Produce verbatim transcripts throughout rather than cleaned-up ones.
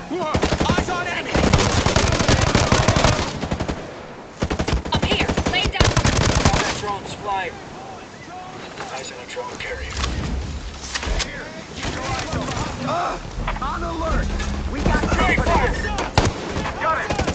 Eyes on enemy! Up here! Lay down! Our drone's flying. Eyes on a drone carrier. Uh, on alert! We got Ready, company! fire! Got it!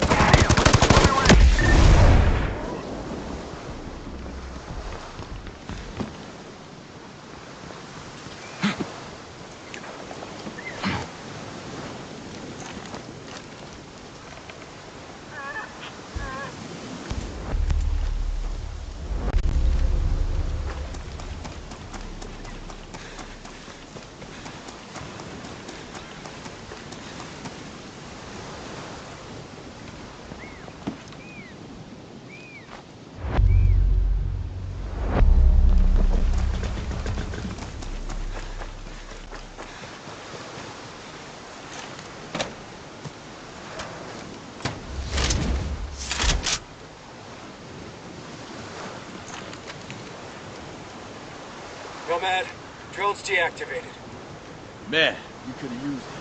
Nomad, drone's deactivated. Man, you could have used it.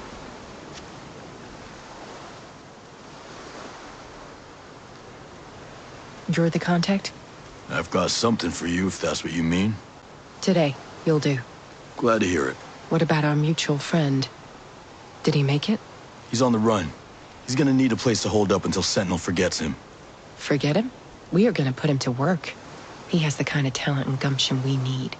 You're the contact? I've got something for you, if that's what you mean. Today, you'll do. Glad to hear it. What about our mutual friend? Did he make it? He's on the run. He's gonna need a place to hold up until Sentinel forgets him. Forget him? We are gonna put him to work. He has the kind of talent and gumption we need.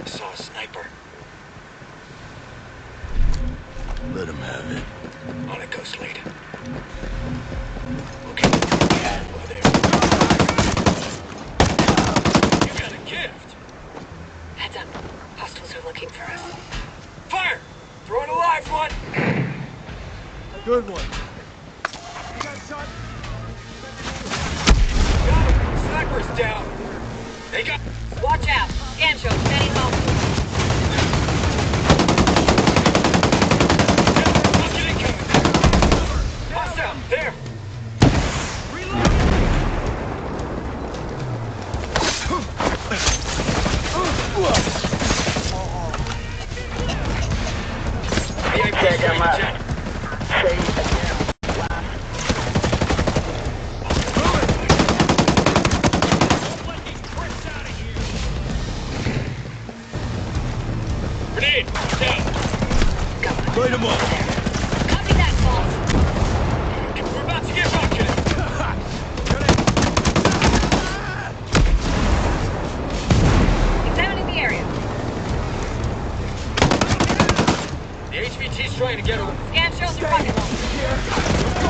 I saw a sniper. Let him have it. On it, Ghost Lead. Okay. Over there. You got a gift. Heads up. Hostiles are looking for us. Fire! Throw in a live one! Good one. You got shot? Got him! Sniper's down! They got... Watch out. Scan show heading home. Rocket incoming! Hostile! There! V I P strike jet. Grenade! Down! Light him up! Copy that, boss. We're about to get rocketed! Examining the area. The H V T's trying to get over. Scan shows you're rocket launch.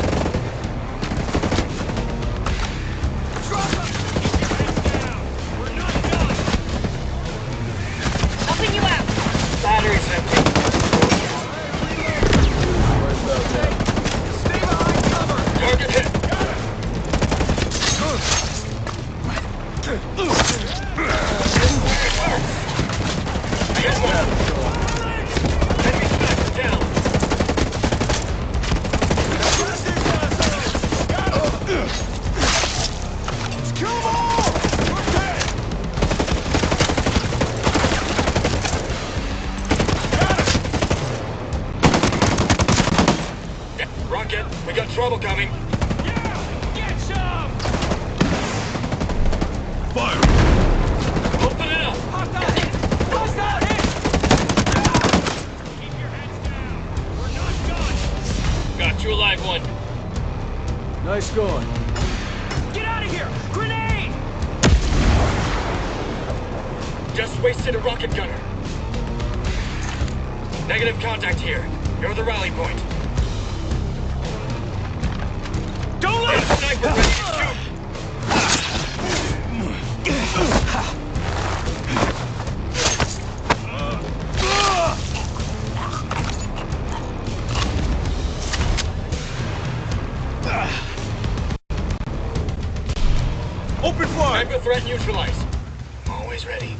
Helping you out. Battery's empty. Stay behind cover! Target hit. Hit one. Enemy sniper down. Kill them all! We're dead! Rocket, we got trouble coming. Get some! Fire! Open it up. Hostile hit! Hostile hit! Keep your heads down! We're not done! Got you a live one. Nice going. Get out of here! Grenade! Just wasted a rocket gunner. Negative contact here. You're the rally point. Don't There's a sniper ready to shoot. Open fire! Sniper threat neutralized. Always ready.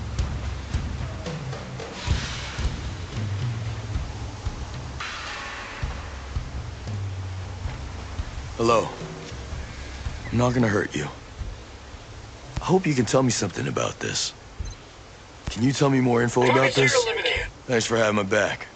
Hello. I'm not gonna hurt you. I hope you can tell me something about this. Can you tell me more info about Target this? eliminated. Thanks for having my back.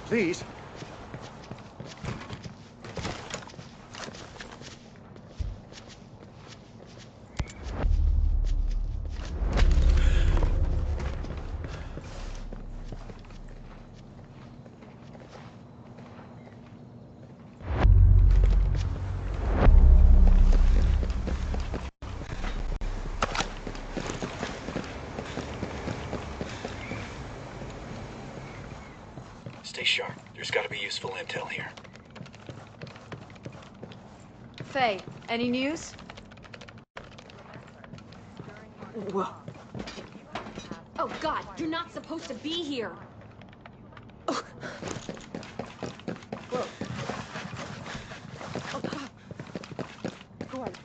Please. Stay sharp. There's gotta be useful intel here. Faye, any news? Whoa. Oh God, you're not supposed to be here. Oh. Whoa. Oh, God. Go on.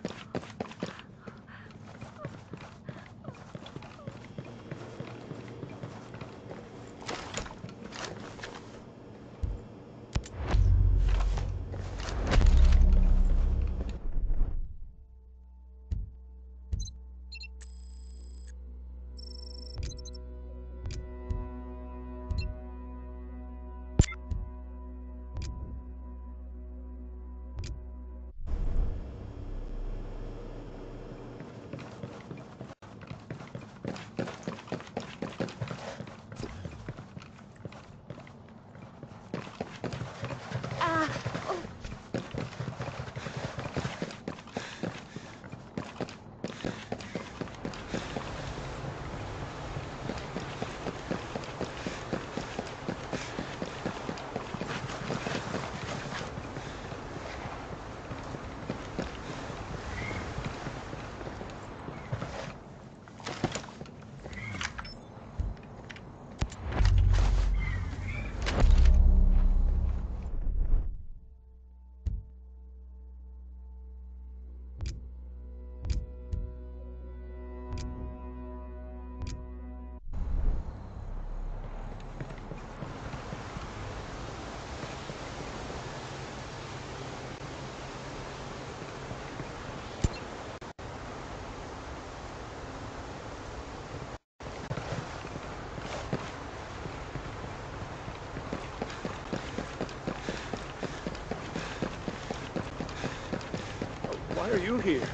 Why are you here?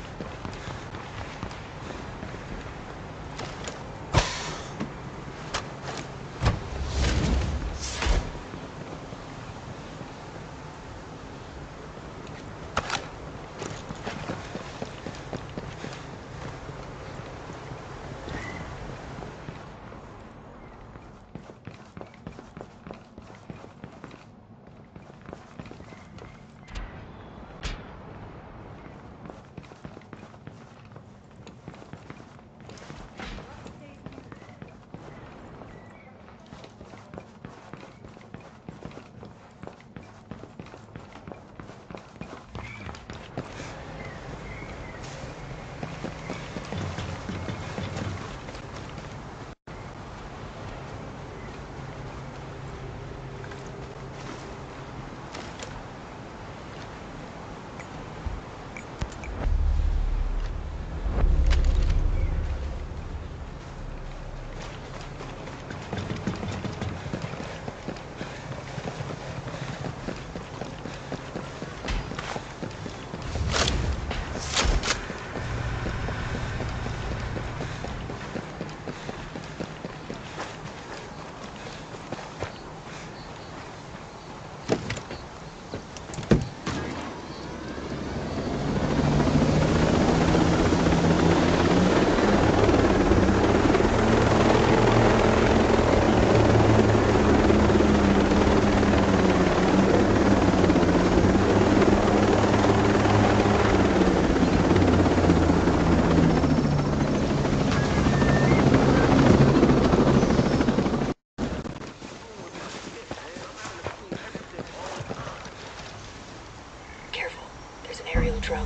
drone.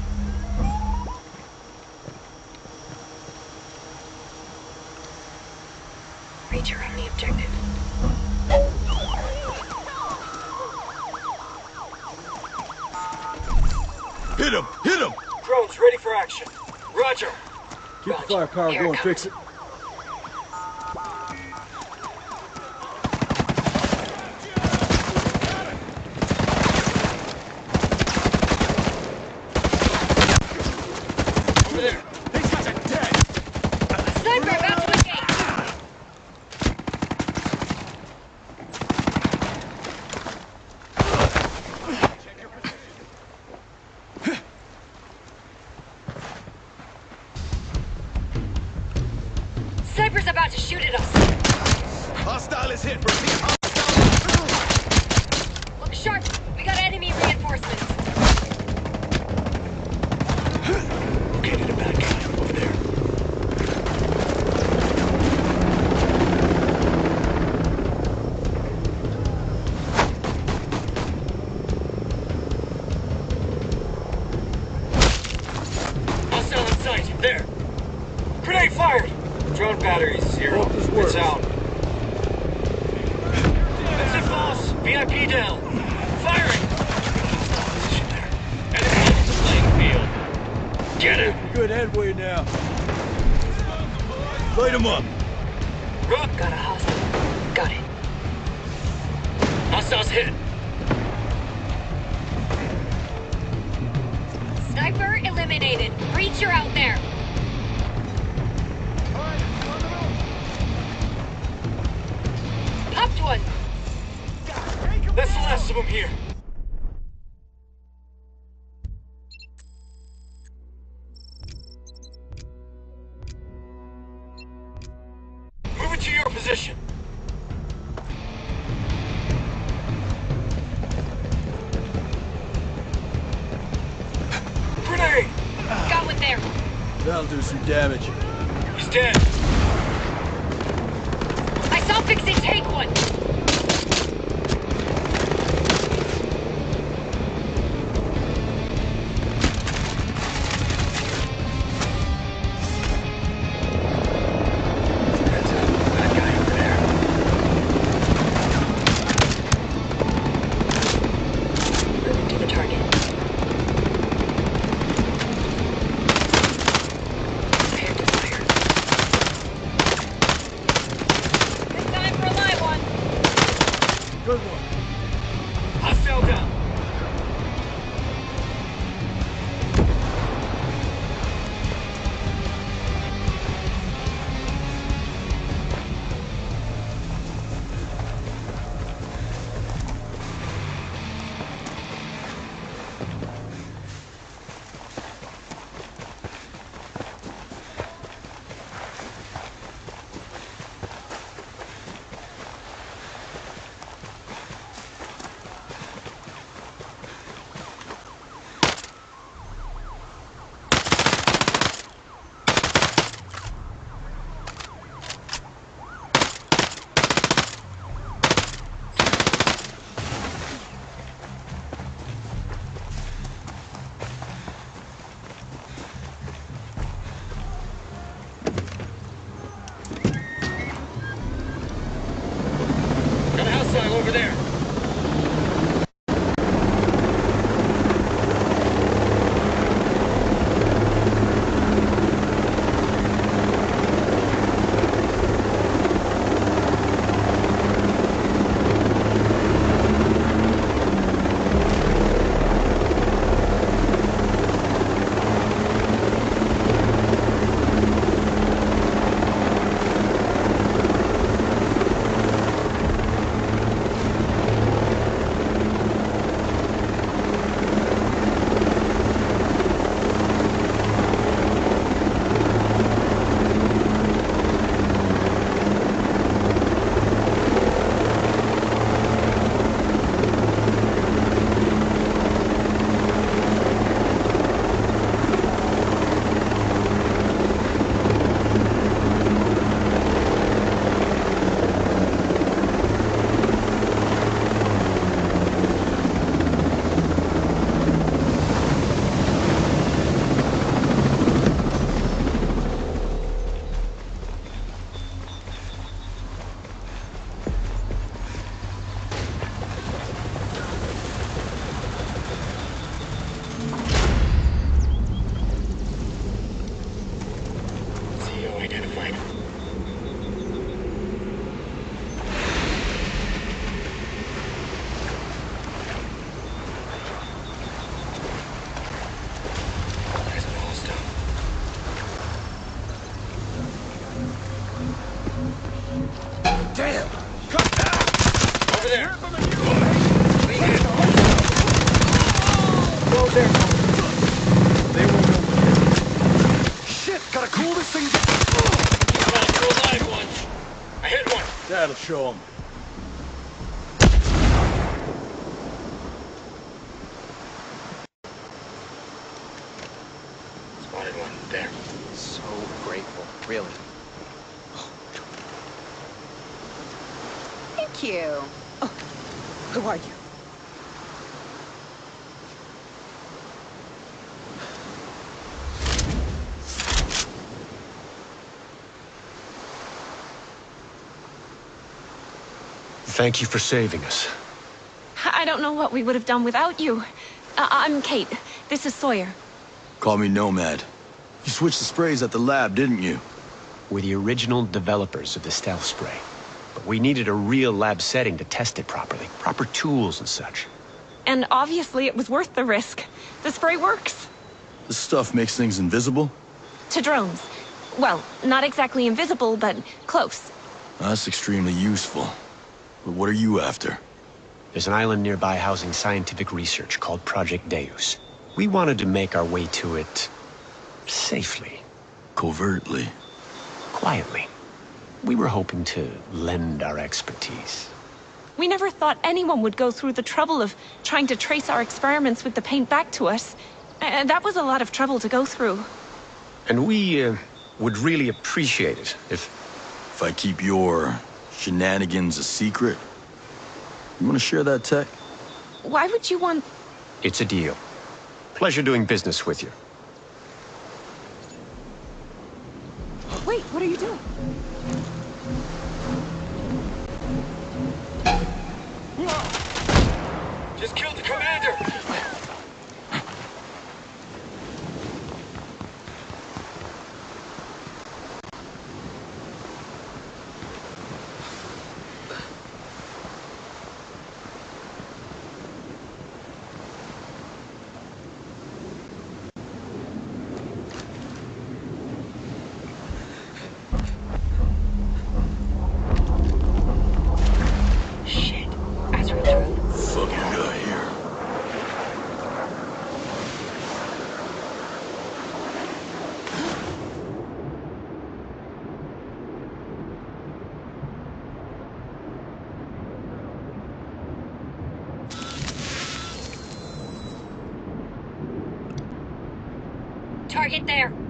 Reach around the objective. Hit him! Hit him! Drones ready for action. Roger. Keep the firepower going, fix it. sniper's about to shoot at us. Hostile is hit. Proceed. Look sharp. We got enemy reinforcements. Located a bad guy over there. Hostile in sight. There. Grenade fired. Drone batteries zero. It's out. That's it, boss. V I P down. Firing. Position there. Enemy on the playing field. Get it. Good headway now. Light him up. Run. Got a hostile. Got it. Hostiles hit. Sniper eliminated. Breacher out there. Popped one. That's the last of them here. Move it to your position. Grenade! Got one there. That'll do some damage. He's dead. I saw Fixie take one. That's a bad guy over there. Moving to the target. Prepare to fire. Good time for a live one. Good one. Hostile down. Got a hostile over there. C O identified. There's an hostile. Damn. Over there. Go there. They won't know. Shit, gotta cool this thing. Come on, go live That'll show him. Spotted one. There. So grateful, really. Thank you. Oh, who are you? Thank you for saving us. I don't know what we would have done without you. Uh, I'm Kate. This is Sawyer. Call me Nomad. You switched the sprays at the lab, didn't you? We're the original developers of the stealth spray. But we needed a real lab setting to test it properly. Proper tools and such. And obviously it was worth the risk. The spray works. This stuff makes things invisible? To drones. Well, not exactly invisible, but close. That's extremely useful. But what are you after? There's an island nearby housing scientific research called Project Deus. We wanted to make our way to it safely. Covertly. Quietly. We were hoping to lend our expertise. We never thought anyone would go through the trouble of trying to trace our experiments with the paint back to us. And that was a lot of trouble to go through. And we uh, would really appreciate it if... If I keep your shenanigans a secret? You want to share that tech? Why would you want... It's a deal. Pleasure doing business with you. Wait, what are you doing? Just killed the commander! Shit. As we're through. Fuck you got here. Target there.